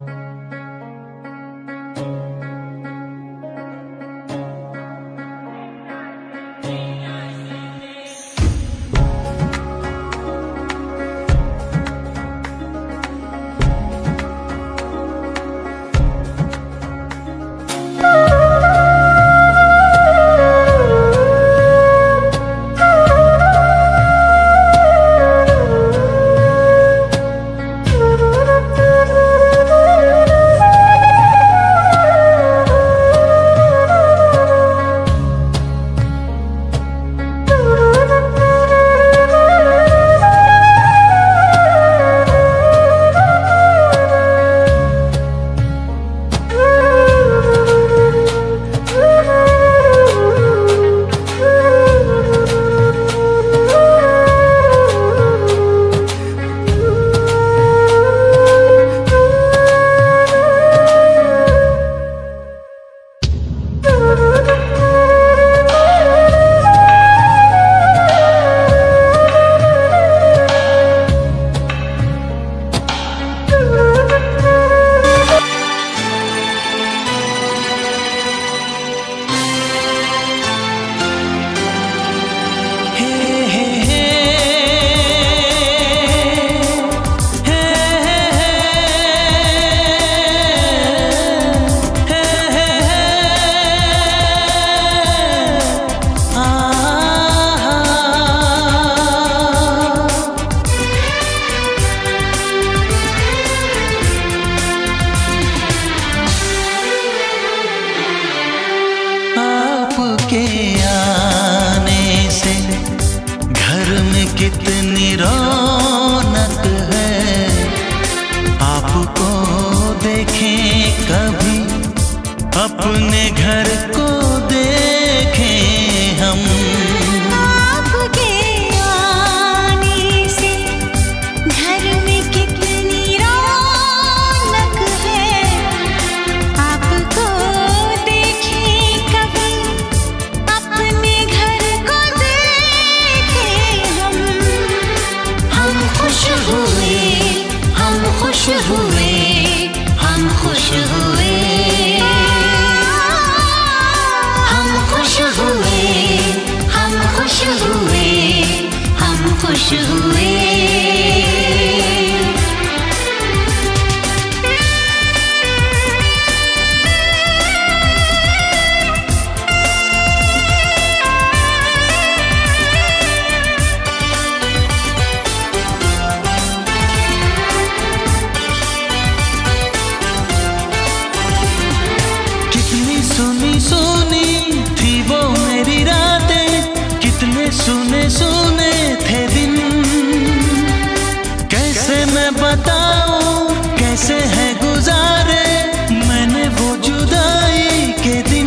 कितनी रौनक है, आपको देखें कभी अपने घर को देखें हम। आपके आने से घर में कितनी रौनक है, आपको देखें कभी अपने घर को देखें हम। हम खुश हुए, हम खुश हुए, हम खुश हुए, हम खुश हुए, हम खुश हुए, हम खुश हुए। सुनी सुनी थी वो मेरी रातें, कितने सुने सुने थे दिन। कैसे मैं बताऊं कैसे है गुजारे मैंने वो जुदाई के दिन।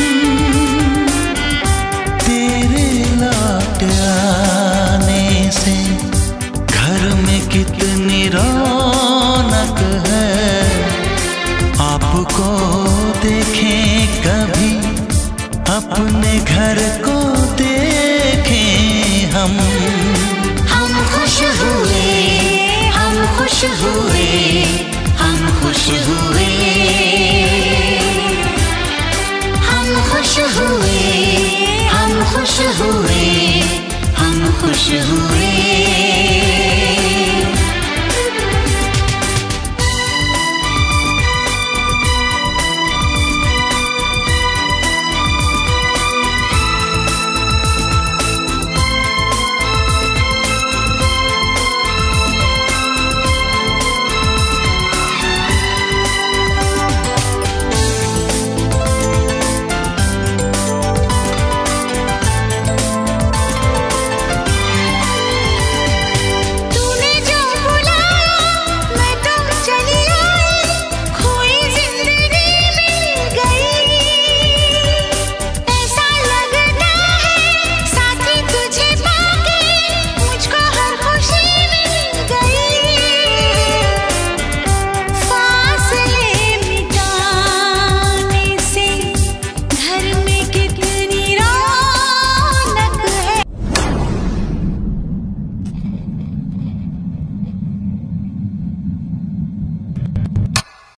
तेरे लौट आने से घर में कितनी रौनक है, आपको देखें कभी अपने घर को देखें हम। हम खुश हुए, हम खुश हुए, हम खुश हुए, हम खुश हुए, हम खुश हुए, हम खुश हुए।